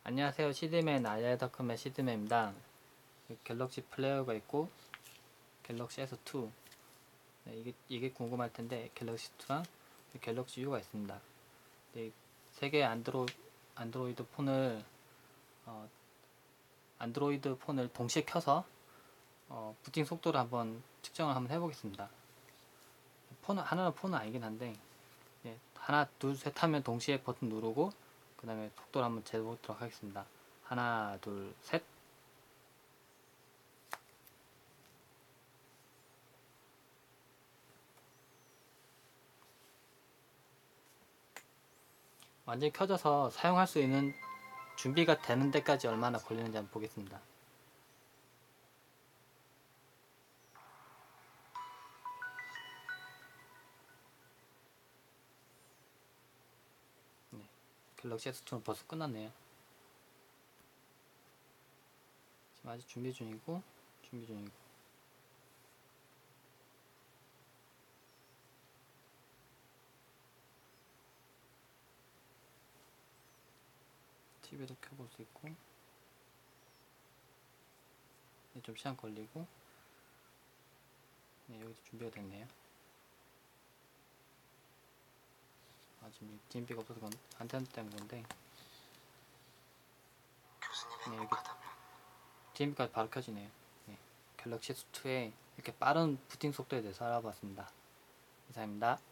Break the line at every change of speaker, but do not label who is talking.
안녕하세요. 시드맨 아이아이닷컴의 시드맨입니다. 갤럭시 플레이어가 있고 갤럭시 S2 이게 궁금할 텐데 갤럭시 2랑 갤럭시 U가 있습니다. 세 개의 안드로이드 폰을 동시에 켜서 부팅 속도를 한번 측정을 한번 해보겠습니다. 하나는 폰은 아니긴 한데 하나 둘 셋 하면 동시에 버튼 누르고 그 다음에 속도를 한번 재보도록 하겠습니다. 하나 둘 셋. 완전히 켜져서 사용할 수 있는 준비가 되는 데까지 얼마나 걸리는지 한번 보겠습니다. 갤럭시 S2는 벌써 끝났네요. 지금 아직 준비 중이고 TV도 켜볼 수 있고 좀 시간 걸리고 여기도 준비가 됐네요. 지금 DMP가 없어서 그건 안테나 때문에 건데 여기 DMP까지 바로 켜지네요. 갤럭시 S2의 이렇게 빠른 부팅 속도에 대해서 알아봤습니다. 이상입니다.